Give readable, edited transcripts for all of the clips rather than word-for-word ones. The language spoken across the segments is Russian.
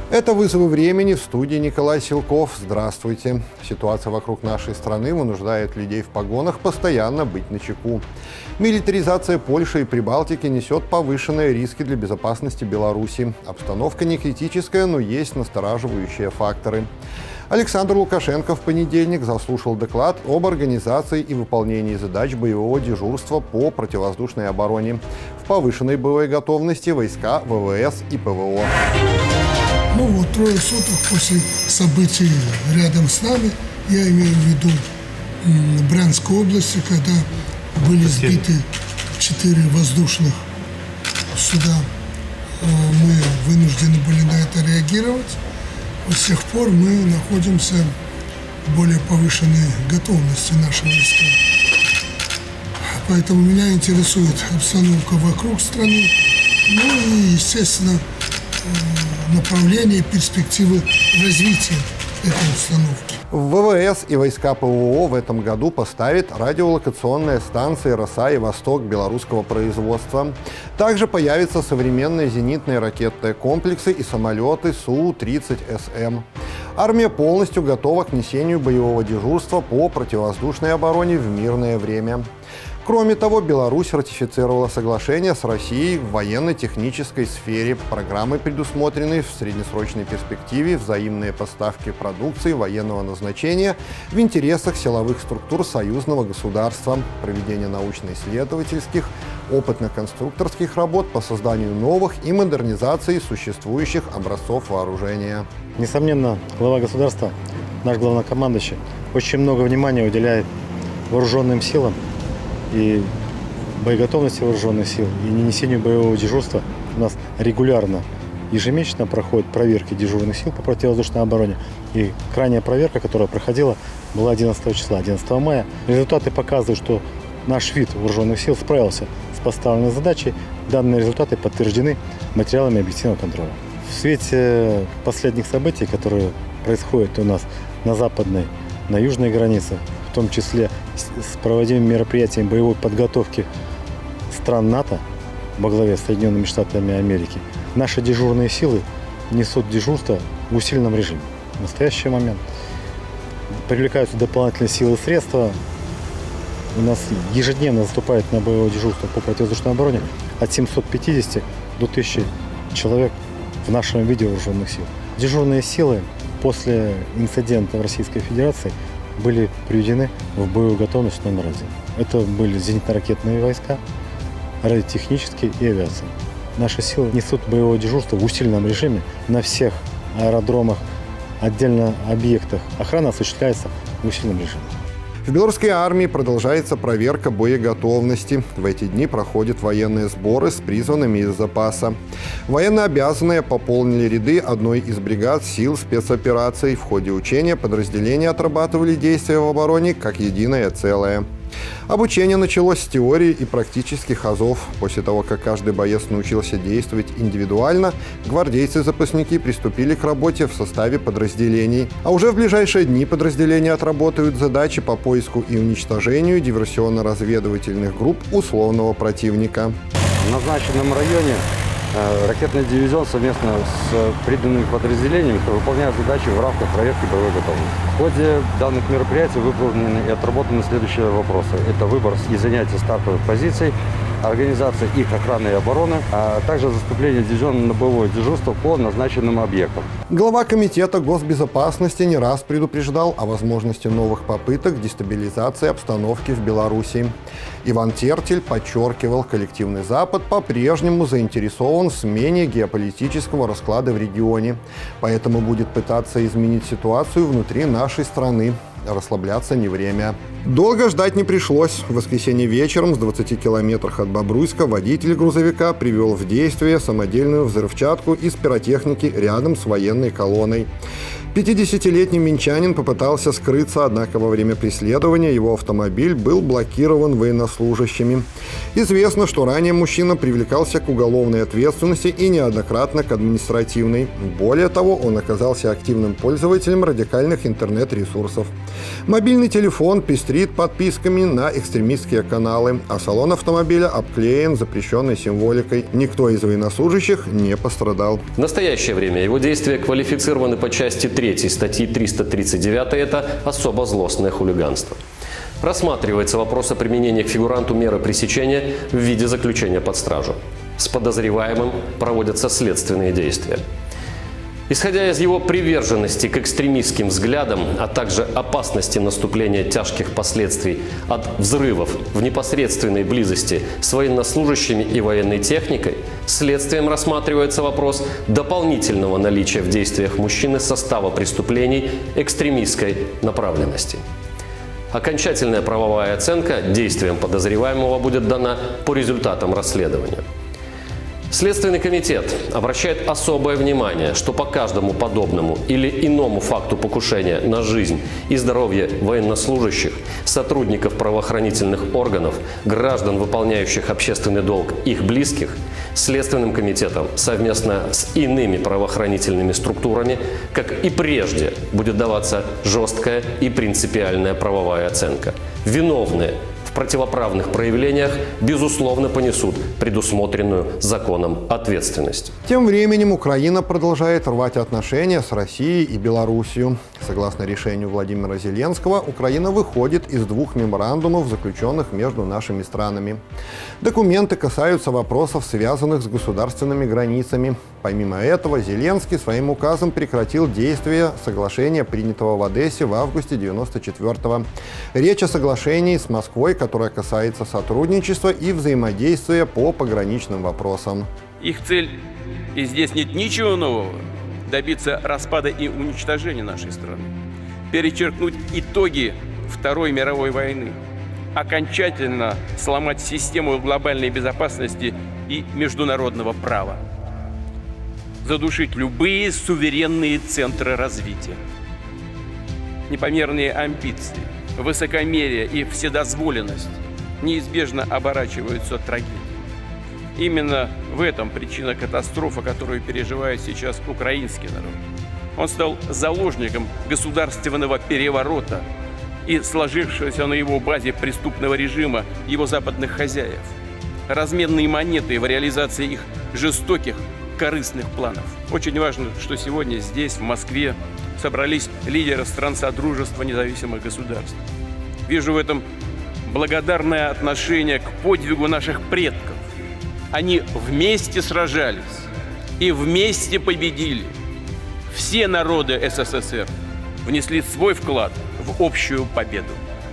Это «Вызовы времени», в студии Николай Силков. Здравствуйте. Ситуация вокруг нашей страны вынуждает людей в погонах постоянно быть начеку. Милитаризация Польши и Прибалтики несет повышенные риски для безопасности Беларуси. Обстановка не критическая, но есть настораживающие факторы. Александр Лукашенко в понедельник заслушал доклад об организации и выполнении задач боевого дежурства по противовоздушной обороне. В повышенной боевой готовности войска ВВС и ПВО. Трое суток после событий рядом с нами, я имею в виду Брянской области, когда были сбиты 4 воздушных суда, мы вынуждены были на это реагировать. С тех пор мы находимся в более повышенной готовности нашего войска. Поэтому меня интересует обстановка вокруг страны, и, естественно, направление, перспективы развития этой установки. ВВС и войска ПВО в этом году поставят радиолокационные станции «Роса» и «Восток» белорусского производства. Также появятся современные зенитные ракетные комплексы и самолеты Су-30СМ. Армия полностью готова к несению боевого дежурства по противовоздушной обороне в мирное время. Кроме того, Беларусь ратифицировала соглашение с Россией в военно-технической сфере. Программы предусмотрены в среднесрочной перспективе взаимные поставки продукции военного назначения в интересах силовых структур союзного государства, проведение научно-исследовательских, опытно-конструкторских работ по созданию новых и модернизации существующих образцов вооружения. Несомненно, глава государства, наш главнокомандующий, очень много внимания уделяет вооруженным силам и боеготовности вооруженных сил, и несению боевого дежурства. У нас регулярно, ежемесячно проходят проверки дежурных сил по противовоздушной обороне. И крайняя проверка, которая проходила, была 11 числа, 11 мая. Результаты показывают, что наш вид вооруженных сил справился с поставленной задачей. Данные результаты подтверждены материалами объективного контроля. В свете последних событий, которые происходят у нас на западной, на южной границе, в том числе с проводимыми мероприятиями боевой подготовки стран НАТО во главе с Соединенными Штатами Америки, наши дежурные силы несут дежурство в усиленном режиме. В настоящий момент привлекаются дополнительные силы и средства. У нас ежедневно заступает на боевое дежурство по противовоздушной обороне от 750 до 1000 человек в нашем виде вооруженных сил. Дежурные силы после инцидента в Российской Федерации были приведены в боевую готовность номер 1. Это были зенитно-ракетные войска, радиотехнические и авиация. Наши силы несут боевое дежурство в усиленном режиме на всех аэродромах, отдельно объектах. Охрана осуществляется в усиленном режиме. В белорусской армии продолжается проверка боеготовности. В эти дни проходят военные сборы с призванными из запаса. Военнообязанные пополнили ряды одной из бригад сил спецопераций. В ходе учения подразделения отрабатывали действия в обороне как единое целое. Обучение началось с теории и практических азов. После того, как каждый боец научился действовать индивидуально, гвардейцы-запасники приступили к работе в составе подразделений. А уже в ближайшие дни подразделения отработают задачи по поиску и уничтожению диверсионно-разведывательных групп условного противника. В назначенном районе ракетный дивизион совместно с приданными подразделениями выполняет задачи в рамках проверки боевой готовности. В ходе данных мероприятий выполнены и отработаны следующие вопросы. Это выбор и занятие стартовых позиций, организация их охраны и обороны, а также заступление дивизиона на боевое дежурство по назначенным объектам. Глава Комитета госбезопасности не раз предупреждал о возможности новых попыток дестабилизации обстановки в Беларуси. Иван Тертель подчеркивал, коллективный Запад по-прежнему заинтересован в смене геополитического расклада в регионе, поэтому будет пытаться изменить ситуацию внутри нашей страны. Расслабляться не время. Долго ждать не пришлось. В воскресенье вечером в 20 километрах от Бобруйска водитель грузовика привел в действие самодельную взрывчатку из пиротехники рядом с военной колонной. 50-летний минчанин попытался скрыться, однако во время преследования его автомобиль был блокирован военнослужащими. Известно, что ранее мужчина привлекался к уголовной ответственности и неоднократно к административной. Более того, он оказался активным пользователем радикальных интернет-ресурсов. Мобильный телефон пестрит подписками на экстремистские каналы, а салон автомобиля обклеен запрещенной символикой. Никто из военнослужащих не пострадал. В настоящее время его действия квалифицированы по части 3 статьи 339 – это особо злостное хулиганство. Рассматривается вопрос о применении к фигуранту меры пресечения в виде заключения под стражу. С подозреваемым проводятся следственные действия. Исходя из его приверженности к экстремистским взглядам, а также опасности наступления тяжких последствий от взрывов в непосредственной близости с военнослужащими и военной техникой, следствием рассматривается вопрос дополнительного наличия в действиях мужчины состава преступлений экстремистской направленности. Окончательная правовая оценка действиям подозреваемого будет дана по результатам расследования. Следственный комитет обращает особое внимание, что по каждому подобному или иному факту покушения на жизнь и здоровье военнослужащих, сотрудников правоохранительных органов, граждан, выполняющих общественный долг, их близких, Следственным комитетом совместно с иными правоохранительными структурами, как и прежде, будет даваться жесткая и принципиальная правовая оценка. Виновные в противоправных проявлениях, безусловно, понесут предусмотренную законом ответственность. Тем временем Украина продолжает рвать отношения с Россией и Белоруссией. Согласно решению Владимира Зеленского, Украина выходит из 2 меморандумов, заключенных между нашими странами. Документы касаются вопросов, связанных с государственными границами. Помимо этого, Зеленский своим указом прекратил действие соглашения, принятого в Одессе в августе 1994-го. Речь о соглашении с Москвой, которое касается сотрудничества и взаимодействия по пограничным вопросам. Их цель, и здесь нет ничего нового, добиться распада и уничтожения нашей страны, перечеркнуть итоги Второй мировой войны, окончательно сломать систему глобальной безопасности и международного права, задушить любые суверенные центры развития. Непомерные амбиции, высокомерие и вседозволенность неизбежно оборачиваются трагедией. Именно в этом причина катастрофы, которую переживает сейчас украинский народ. Он стал заложником государственного переворота и сложившегося на его базе преступного режима его западных хозяев, разменные монеты в реализации их жестоких, корыстных планов. Очень важно, что сегодня здесь, в Москве, собрались лидеры стран Содружества независимых государств. Вижу в этом благодарное отношение к подвигу наших предков. Они вместе сражались и вместе победили. Все народы СССР внесли свой вклад в общую победу.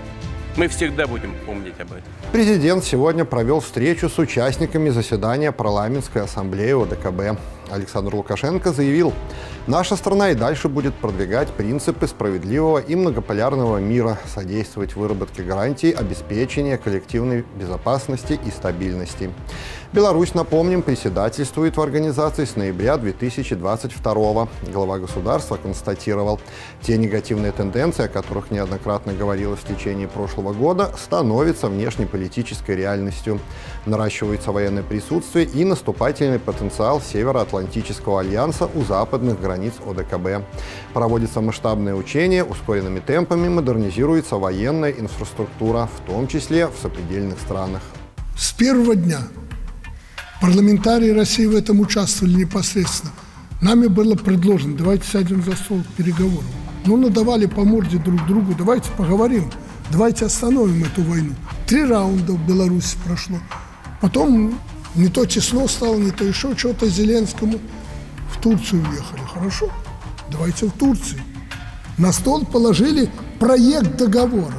Мы всегда будем помнить об этом. Президент сегодня провел встречу с участниками заседания парламентской ассамблеи ОДКБ. Александр Лукашенко заявил: «Наша страна и дальше будет продвигать принципы справедливого и многополярного мира, содействовать выработке гарантий обеспечения коллективной безопасности и стабильности». Беларусь, напомним, председательствует в организации с ноября 2022 года. Глава государства констатировал, те негативные тенденции, о которых неоднократно говорилось в течение прошлого года, становятся внешнеполитической реальностью. Наращивается военное присутствие и наступательный потенциал Североатлантического альянса у западных границ ОДКБ. Проводятся масштабные учения, ускоренными темпами модернизируется военная инфраструктура, в том числе в сопредельных странах. С первого дня парламентарии России в этом участвовали непосредственно. Нами было предложено: давайте сядем за стол переговоров. Ну, надавали по морде друг другу: давайте поговорим, давайте остановим эту войну. 3 раунда в Беларуси прошло. Потом не то число стало, не то еще что-то Зеленскому. В Турцию уехали. Хорошо, давайте в Турцию. На стол положили проект договора.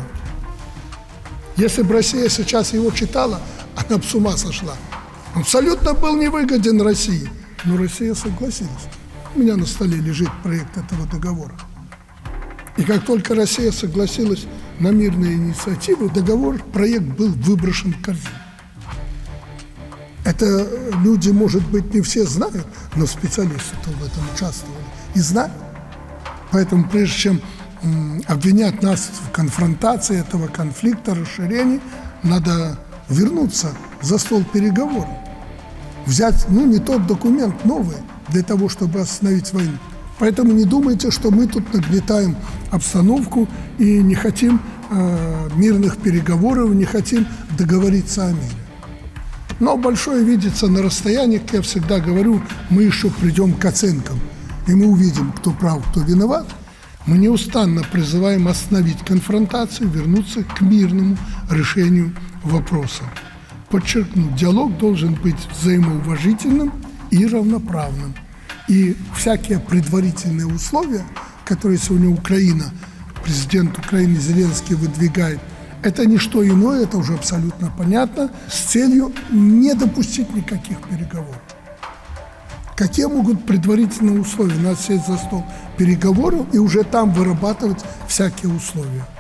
Если бы Россия сейчас его читала, она бы с ума сошла. Он абсолютно был невыгоден России. Но Россия согласилась. У меня на столе лежит проект этого договора. И как только Россия согласилась на мирные инициативы, проект был выброшен в корзину. Это люди, может быть, не все знают, но специалисты-то в этом участвовали и знают. Поэтому прежде чем обвинять нас в конфронтации этого конфликта, расширении, надо вернуться за стол переговоров. Взять, не тот документ, новый, для того, чтобы остановить войну. Поэтому не думайте, что мы тут нагнетаем обстановку и не хотим мирных переговоров, не хотим договориться о мире. Но большое видится на расстоянии, как я всегда говорю, мы еще придем к оценкам, и мы увидим, кто прав, кто виноват. Мы неустанно призываем остановить конфронтацию, вернуться к мирному решению вопроса. Подчеркну, диалог должен быть взаимоуважительным и равноправным. И всякие предварительные условия, которые сегодня президент Украины Зеленский выдвигает, это не что иное, это уже абсолютно понятно, с целью не допустить никаких переговоров. Какие могут предварительные условия? Надо сесть за стол переговоров и уже там вырабатывать всякие условия.